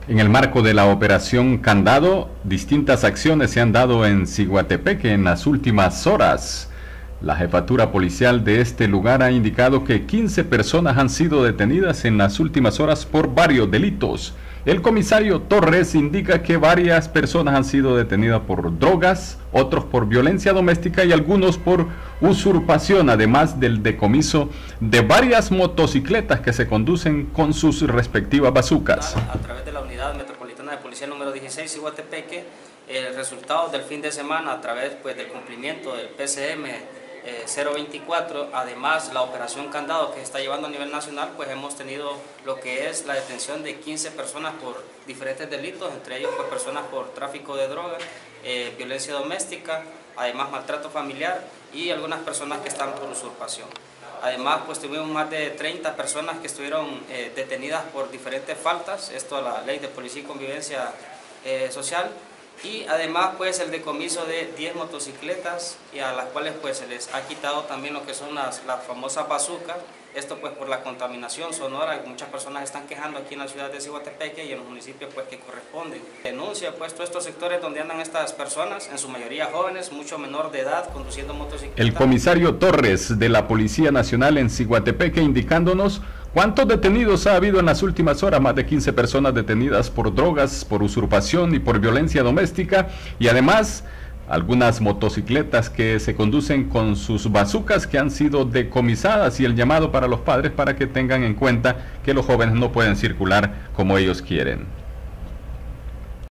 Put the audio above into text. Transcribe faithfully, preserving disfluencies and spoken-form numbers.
En el marco de la operación Candado, distintas acciones se han dado en Ciguatepeque en las últimas horas. La jefatura policial de este lugar ha indicado que quince personas han sido detenidas en las últimas horas por varios delitos. El comisario Torres indica que varias personas han sido detenidas por drogas, otros por violencia doméstica y algunos por usurpación, además del decomiso de varias motocicletas que se conducen con sus respectivas bazucas. A través de la Unidad Metropolitana de Policía número dieciséis, Ciguatepeque, el resultado del fin de semana a través pues, del cumplimiento del P C M Eh, cero veinticuatro, además la operación Candado que se está llevando a nivel nacional, pues hemos tenido lo que es la detención de quince personas por diferentes delitos, entre ellos pues personas por tráfico de drogas, eh, violencia doméstica, además maltrato familiar y algunas personas que están por usurpación. Además pues tuvimos más de treinta personas que estuvieron eh, detenidas por diferentes faltas, esto a la Ley de Policía y Convivencia eh, Social. Y además pues el decomiso de diez motocicletas y a las cuales pues se les ha quitado también lo que son las, las famosas bazucas, esto pues por la contaminación sonora, muchas personas están quejando aquí en la ciudad de Ciguatepeque y en los municipios pues que corresponden. Denuncia pues todos estos sectores donde andan estas personas, en su mayoría jóvenes, mucho menor de edad, conduciendo motocicletas. El comisario Torres de la Policía Nacional en Ciguatepeque indicándonos ¿cuántos detenidos ha habido en las últimas horas? Más de quince personas detenidas por drogas, por usurpación y por violencia doméstica, y además algunas motocicletas que se conducen con sus bazucas que han sido decomisadas, y el llamado para los padres para que tengan en cuenta que los jóvenes no pueden circular como ellos quieren.